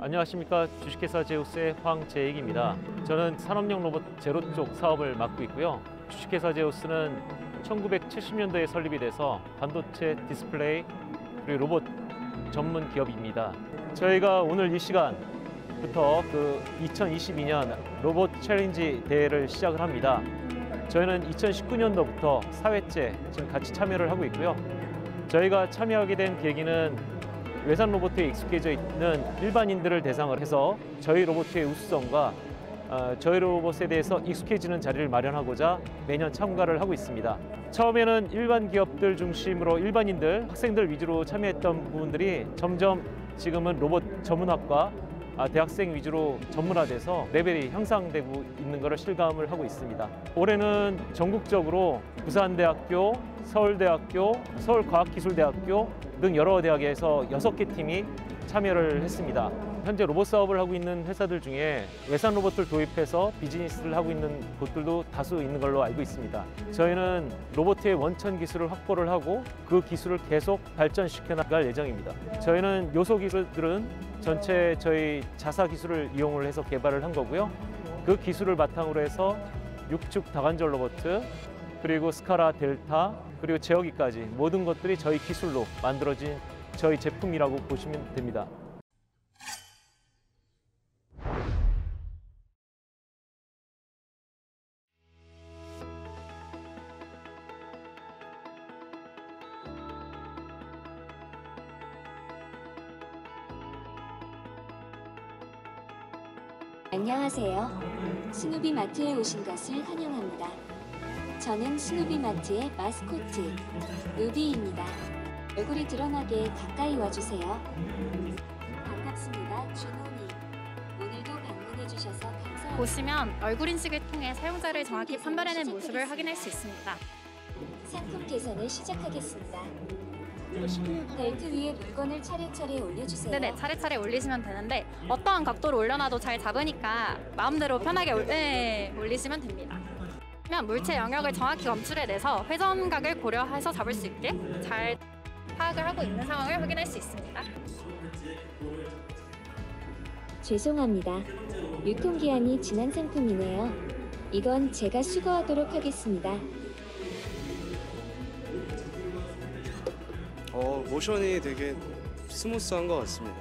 안녕하십니까. 주식회사 제우스의 황재익입니다. 저는 산업용 로봇 제로 쪽 사업을 맡고 있고요. 주식회사 제우스는 1970년도에 설립이 돼서 반도체 디스플레이 그리고 로봇 전문 기업입니다. 저희가 오늘 이 시간부터 2022년 로봇 챌린지 대회를 시작을 합니다. 저희는 2019년도부터 4회째 지금 같이 참여를 하고 있고요. 저희가 참여하게 된 계기는 외산 로봇에 익숙해져 있는 일반인들을 대상으로 해서 저희 로봇의 우수성과 저희 로봇에 대해서 익숙해지는 자리를 마련하고자 매년 참가를 하고 있습니다. 처음에는 일반 기업들 중심으로 일반인들, 학생들 위주로 참여했던 부분들이 점점 지금은 로봇 전문학과 대학생 위주로 전문화돼서 레벨이 향상되고 있는 것을 실감을 하고 있습니다. 올해는 전국적으로 부산대학교, 서울대학교, 서울과학기술대학교 등 여러 대학에서 6개 팀이 참여를 했습니다. 현재 로봇 사업을 하고 있는 회사들 중에 외산 로봇을 도입해서 비즈니스를 하고 있는 곳들도 다수 있는 걸로 알고 있습니다. 저희는 로봇의 원천 기술을 확보를 하고 그 기술을 계속 발전시켜 나갈 예정입니다. 저희는 요소 기술들은 전체 저희 자사 기술을 이용을 해서 개발을 한 거고요. 그 기술을 바탕으로 해서 6축 다관절 로봇, 그리고 스카라 델타, 그리고 제어기까지 모든 것들이 저희 기술로 만들어진 저희 제품이라고 보시면 됩니다. 안녕하세요. 스누비마트에 오신 것을 환영합니다. 저는 스누비마트의 마스코트, 루비입니다. 얼굴이 드러나게 가까이 와주세요. 반갑습니다, 준호님. 오늘도 방문해주셔서 감사합니다. 보시면 얼굴 인식을 통해 사용자를 정확히 판별해낸 모습을 확인할 수 있습니다. 상품 계산을 시작하겠습니다. 벨트 위에 물건을 차례차례 올려주세요. 네네, 차례차례 올리시면 되는데 어떠한 각도로 올려놔도 잘 잡으니까 마음대로 편하게 올리시면 됩니다. 그러면 물체 영역을 정확히 검출해내서 회전각을 고려해서 잡을 수 있게 잘 파악을 하고 있는 상황을 확인할 수 있습니다. 죄송합니다. 유통기한이 지난 상품이네요. 이건 제가 수거하도록 하겠습니다. 모션이 되게 스무스한 것 같습니다.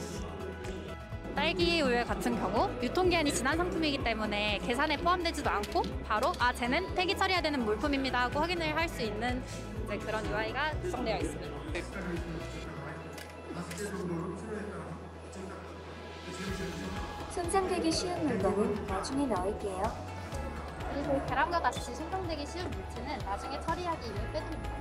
딸기 우유 같은 경우 유통기한이 지난 상품이기 때문에 계산에 포함되지도 않고 바로 쟤는 폐기 처리해야 되는 물품입니다 하고 확인을 할 수 있는 그런 UI가 구성되어 있습니다. 손상되기 쉬운 물건은 나중에 넣을게요. 그리고 계란과 같이 손상되기 쉬운 물체는 나중에 처리하기 위해 빼둡니다.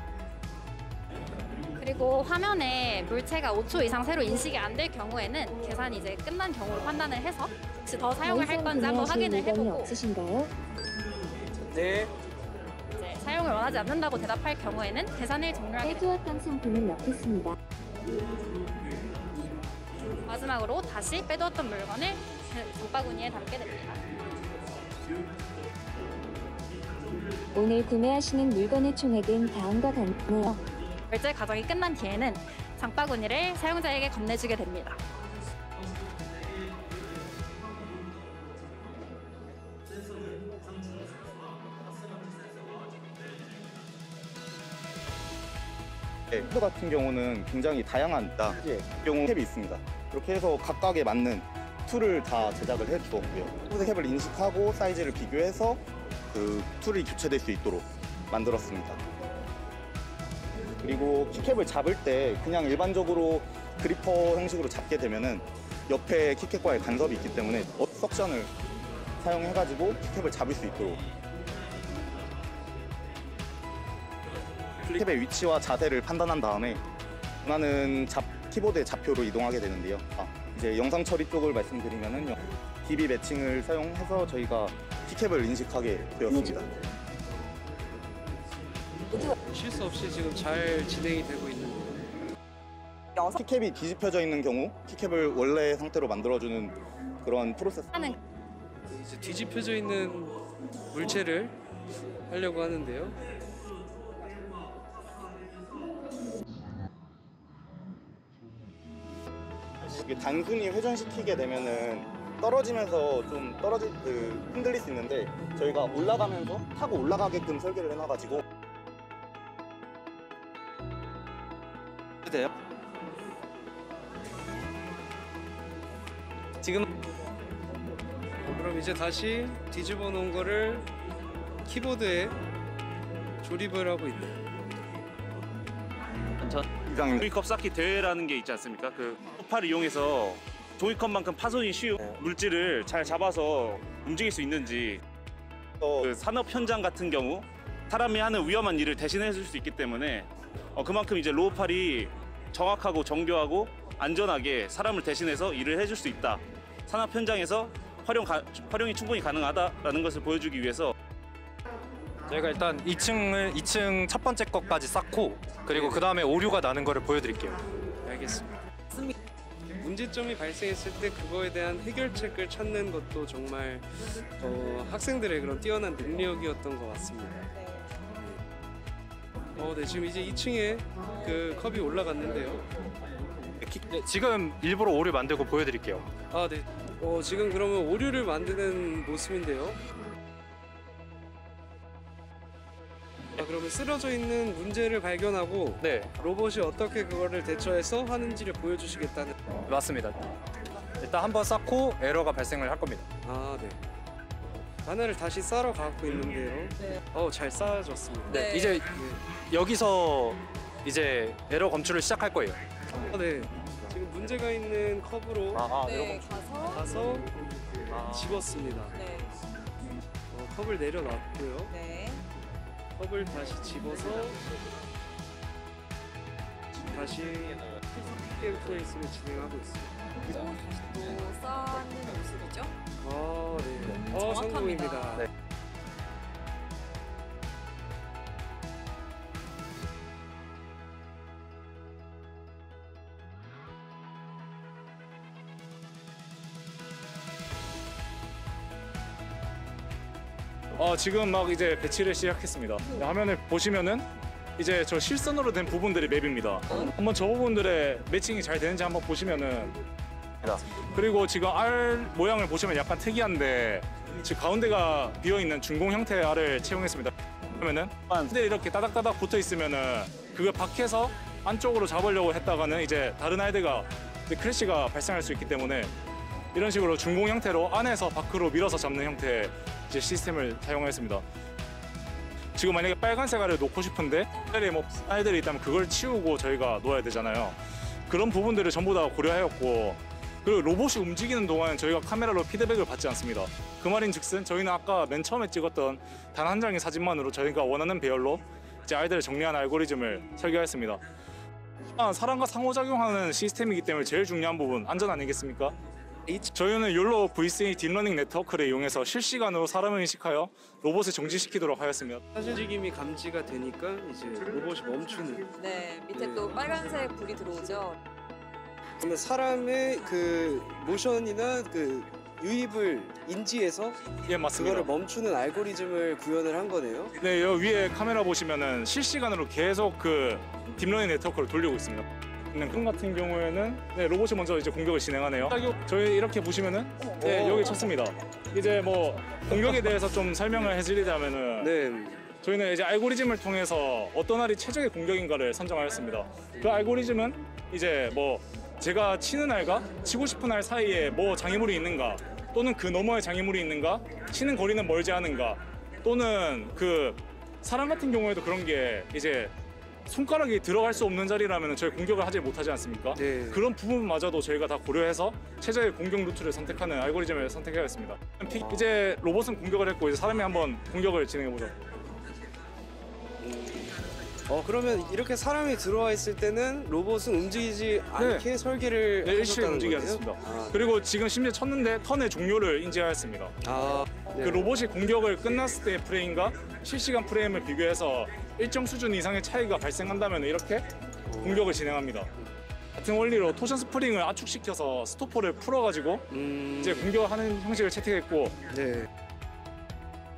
그리고 화면에 물체가 5초 이상 새로 인식이 안 될 경우에는 계산이 이제 끝난 경우로 판단을 해서 혹시 더 사용을 할 건지 한번 확인을 해보고 없으신가요? 네. 이제 사용을 원하지 않는다고 대답할 경우에는 계산을 종료하게 됩니다. 빼두었던 상품을 넣겠습니다. 마지막으로 다시 빼두었던 물건을 장바구니에 담게 됩니다. 오늘 구매하시는 물건의 총액은 다음과 같네요. 결제 과정이 끝난 뒤에는 장바구니를 사용자에게 건네주게 됩니다. 툴 같은 경우는 굉장히 다양한 경우 캡이 있습니다. 이렇게 해서 각각에 맞는 툴을 다 제작을 해 주었고요. 캡을 인식하고 사이즈를 비교해서 그 툴이 교체될 수 있도록 만들었습니다. 그리고 키캡을 잡을 때 그냥 일반적으로 그리퍼 형식으로 잡게 되면은 옆에 키캡과의 간섭이 있기 때문에 석션을 사용해가지고 키캡을 잡을 수 있도록 캡의 위치와 자세를 판단한 다음에 원하는 키보드의 좌표로 이동하게 되는데요. 이제 영상 처리 쪽을 말씀드리면은 DB 매칭을 사용해서 저희가 키캡을 인식하게 되었습니다. 실수 없이 지금 잘 진행이 되고 있는. 키캡이 뒤집혀져 있는 경우 키캡을 원래 상태로 만들어주는 그런 프로세스. 이제 뒤집혀져 있는 물체를 하려고 하는데요. 이게 단순히 회전시키게 되면은 떨어지면서 좀 흔들릴 수 있는데 저희가 올라가면서 타고 올라가게끔 설계를 해놔가지고 돼요? 지금 그럼 이제 다시 뒤집어 놓은 거를 키보드에 조립을 하고 있네요. 이상입니다. 종이컵 쌓기 대회라는 게 있지 않습니까? 그 호파를 이용해서 종이컵만큼 파손이 쉬운 물질을 잘 잡아서 움직일 수 있는지, 그 산업 현장 같은 경우 사람이 하는 위험한 일을 대신해 줄 수 있기 때문에 그만큼 이제 로우팔이 정확하고 정교하고 안전하게 사람을 대신해서 일을 해줄 수 있다. 산업 현장에서 활용이 충분히 가능하다라는 것을 보여주기 위해서 저희가 일단 2층 첫 번째 것까지 쌓고 그리고 그 다음에 오류가 나는 거를 보여드릴게요. 알겠습니다. 문제점이 발생했을 때 그거에 대한 해결책을 찾는 것도 정말 학생들의 그런 뛰어난 능력이었던 것 같습니다. 네, 지금 이제 2층에 그 컵이 올라갔는데요. 네, 지금 일부러 오류 만들고 보여드릴게요. 아, 네. 지금 그러면 오류를 만드는 모습인데요. 그러면 쓰러져 있는 문제를 발견하고 네, 로봇이 어떻게 그거를 대처해서 하는지를 보여주시겠다는. 맞습니다. 일단 한번 쌓고 에러가 발생을 할 겁니다. 아, 네. 하나를 다시 쌓러 가고 있는데요. 네. 잘 쌓아졌습니다. 네, 이제 여기서 이제 에러 검출을 시작할 거예요. 네. 지금 문제가 있는 컵으로 네, 가서 집었습니다. 네, 컵을 내려놨고요. 네. 컵을 다시 집어서 다시 게임 플레이스를 진행하고 있습니다. 다시 또 쌓는 모습이죠. 네. 정확합니다. 성공입니다. 네. 지금 막 이제 배치를 시작했습니다. 화면을 보시면은 이제 저 실선으로 된 부분들이 맵입니다. 한번 저 부분들의 매칭이 잘 되는지 한번 보시면은, 그리고 지금 알 모양을 보시면 약간 특이한데 지금 가운데가 비어 있는 준공 형태의 알을 채용했습니다. 그러면은 근데 이렇게 따닥따닥 붙어 있으면은 그걸 밖에서 안쪽으로 잡으려고 했다가는 이제 다른 알들과 이제 크래시가 발생할 수 있기 때문에 이런 식으로 준공 형태로 안에서 밖으로 밀어서 잡는 형태의 이제 시스템을 사용했습니다. 지금 만약에 빨간색 알을 놓고 싶은데 뭐 알들이 있다면 그걸 치우고 저희가 놓아야 되잖아요. 그런 부분들을 전부 다 고려하였고, 그리고 로봇이 움직이는 동안 저희가 카메라로 피드백을 받지 않습니다. 그 말인즉슨 저희는 아까 맨 처음에 찍었던 단 한 장의 사진만으로 저희가 원하는 배열로 이제 알들을 정리한 알고리즘을 설계했습니다. 사람과 상호작용하는 시스템이기 때문에 제일 중요한 부분 안전 아니겠습니까? 저희는 욜로 V3 딥러닝 네트워크를 이용해서 실시간으로 사람을 인식하여 로봇을 정지시키도록 하였습니다. 사실 움직임이 감지가 되니까 이제 로봇이 멈추는. 네, 밑에 또 빨간색 불이 들어오죠. 그러면 사람의 그 모션이나 그 유입을 인지해서 예, 맞습니다. 그거를 멈추는 알고리즘을 구현을 한 거네요. 네, 여기 위에 카메라 보시면은 실시간으로 계속 그 딥러닝 네트워크를 돌리고 있습니다. 큰 같은 경우에는 로봇이 먼저 이제 공격을 진행하네요. 저희 이렇게 보시면은 여기 쳤습니다. 이제 뭐 공격에 대해서 좀 설명을 해드리자면은 저희는 이제 알고리즘을 통해서 어떤 알이 최적의 공격인가를 선정하였습니다. 그 알고리즘은 이제 뭐 제가 치는 알과 치고 싶은 알 사이에 뭐 장애물이 있는가, 또는 그 너머에 장애물이 있는가, 치는 거리는 멀지 않은가, 또는 그 사람 같은 경우에도 그런 게 이제 손가락이 들어갈 수 없는 자리라면 저희 공격을 하지 못하지 않습니까? 네. 그런 부분마저도 저희가 다 고려해서 최적의 공격 루트를 선택하는 알고리즘을 선택하였습니다. 이제 로봇은 공격을 했고 이제 사람이 한번 공격을 진행해보죠. 그러면 이렇게 사람이 들어와 있을 때는 로봇은 움직이지 않게 설계를 네, 일시에 하셨다는 움직이게 거네요? 됐습니다. 그리고 지금 심지어 쳤는데 턴의 종료를 인지하였습니다. 그 로봇이 공격을 끝났을 때의 프레임과 실시간 프레임을 비교해서 일정 수준 이상의 차이가 발생한다면 이렇게 공격을 진행합니다. 같은 원리로 토션 스프링을 압축시켜서 스토퍼를 풀어가지고 이제 공격하는 형식을 채택했고,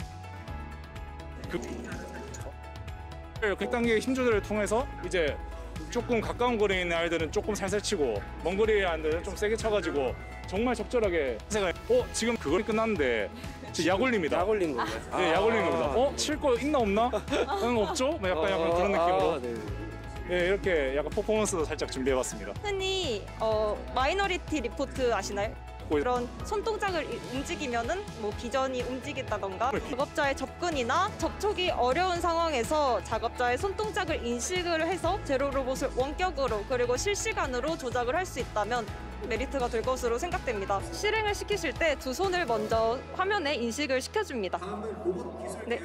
그 1단계의 힘 조절을 통해서 이제 조금 가까운 거리에 있는 아이들은 조금 살살 치고 먼 거리에 있는 아이들은 좀 세게 쳐가지고 정말 적절하게 생각. 지금 그걸 끝났는데 지금 약 올립니다. 약 올린 건가요? 네, 약 올리는 겁니다. 칠 거 있나 없나? 응, 없죠? 뭐 약간 그런 느낌으로. 네. 네, 이렇게 약간 퍼포먼스도 살짝 준비해봤습니다. 흔히 마이너리티 리포트 아시나요? 그런 손동작을 움직이면은 뭐 비전이 움직인다던가 작업자의 접근이나 접촉이 어려운 상황에서 작업자의 손동작을 인식을 해서 제로 로봇을 원격으로 그리고 실시간으로 조작을 할 수 있다면 메리트가 될 것으로 생각됩니다. 실행을 시키실 때 두 손을 먼저 화면에 인식을 시켜줍니다. 네.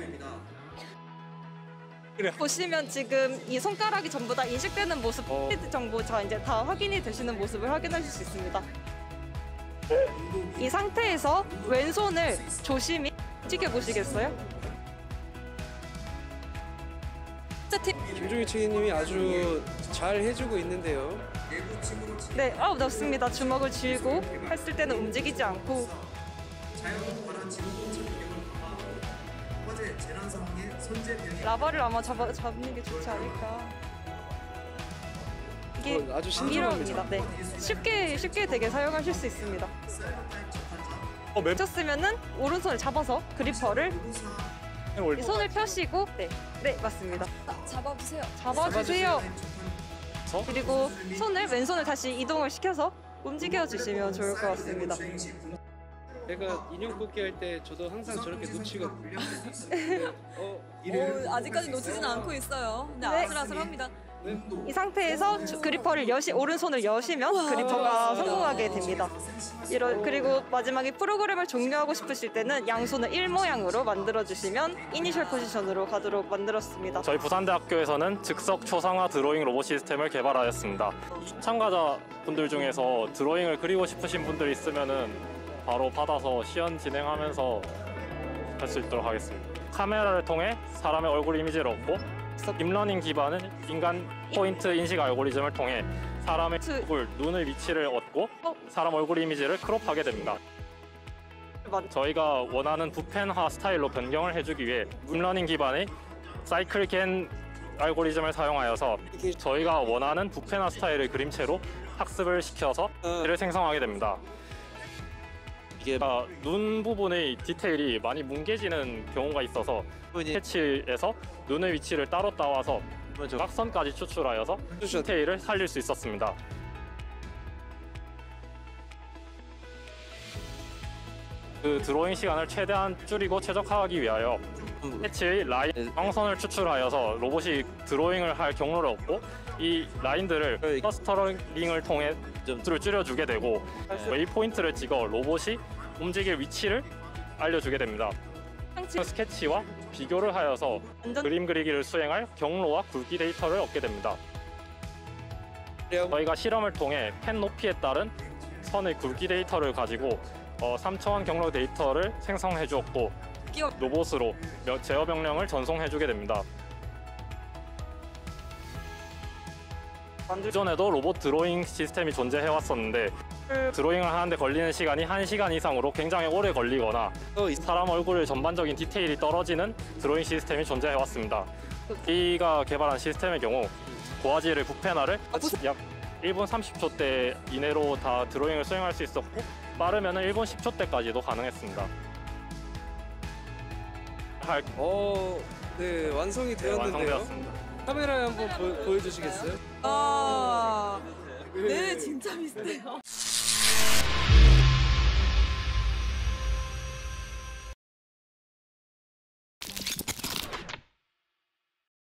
보시면 지금 이 손가락이 전부 다 인식되는 모습, 정보 이제 다 확인이 되시는 모습을 확인하실 수 있습니다. 이 상태에서 왼손을 조심히 움직여 보시겠어요? 김종희 책임님이 아주 잘 해주고 있는데요. 네, 맞습니다. 주먹을 쥐고 했을 때는 움직이지 않고. 라바를 아마 잡는 게 좋지 않을까. 이게 아주 신중합니다. 네, 쉽게 되게 사용하실 수 있습니다. 쳤으면은 오른손을 잡아서 그리퍼를 이 손을 펴시고 네 맞습니다. 잡아주세요. 그리고 왼손을 다시 이동을 시켜서 움직여 주시면 좋을 것 같습니다. 제가 인형 뽑기 할 때 저도 항상 저렇게 놓치거든요. 아직까지 놓치진 않고 있어요. 근데 네. 아슬아슬합니다. 이 상태에서 그리퍼를 오른손을 여시면 그리퍼가 성공하게 됩니다. 그리고 마지막에 프로그램을 종료하고 싶으실 때는 양손을 1 모양으로 만들어 주시면 이니셜 포지션으로 가도록 만들었습니다. 저희 부산대학교에서는 즉석 초상화 드로잉 로봇 시스템을 개발하였습니다. 참가자분들 중에서 드로잉을 그리고 싶으신 분들 있으면은 바로 받아서 시연 진행하면서 할 수 있도록 하겠습니다. 카메라를 통해 사람의 얼굴 이미지를 얻고 딥러닝 기반은 인간 포인트 인식 알고리즘을 통해 사람의 얼굴, 눈의 위치를 얻고 사람 얼굴 이미지를 크롭하게 됩니다. 저희가 원하는 부펜화 스타일로 변경을 해주기 위해 딥러닝 기반의 사이클 겐 알고리즘을 사용하여서 저희가 원하는 부펜화 스타일의 그림체로 학습을 시켜서 를 생성하게 됩니다. 이게 눈 부분의 디테일이 많이 뭉개지는 경우가 있어서 패치에서 눈의 위치를 따로 따와서 각선까지 추출하여서 디테일을 살릴 수 있었습니다. 그 드로잉 시간을 최대한 줄이고 최적화하기 위하여 패치의 라인 광선을 추출하여서 로봇이 드로잉을 할 경로를 얻고 이 라인들을 클러스터링을 통해 점수를 줄여주게 되고 웨이포인트를 찍어 로봇이 움직일 위치를 알려주게 됩니다. 스케치와 비교를 하여서 그림 그리기를 수행할 경로와 굵기 데이터를 얻게 됩니다. 저희가 실험을 통해 펜 높이에 따른 선의 굵기 데이터를 가지고 3차원 경로 데이터를 생성해 주었고 로봇으로 제어 명령을 전송해 주게 됩니다. 기존에도 로봇 드로잉 시스템이 존재해 왔었는데 드로잉을 하는데 걸리는 시간이 1시간 이상으로 굉장히 오래 걸리거나 사람 얼굴의 전반적인 디테일이 떨어지는 드로잉 시스템이 존재해 왔습니다. 저희가 개발한 시스템의 경우 고화질의 부펜화를 약 1분 30초대 이내로 다 드로잉을 수행할 수 있었고 빠르면 1분 10초대까지도 가능했습니다. 네, 완성이 되었는데요. 완성되었습니다. 카메라에 한번 보여주시겠어요? 네, 진짜 비슷해요.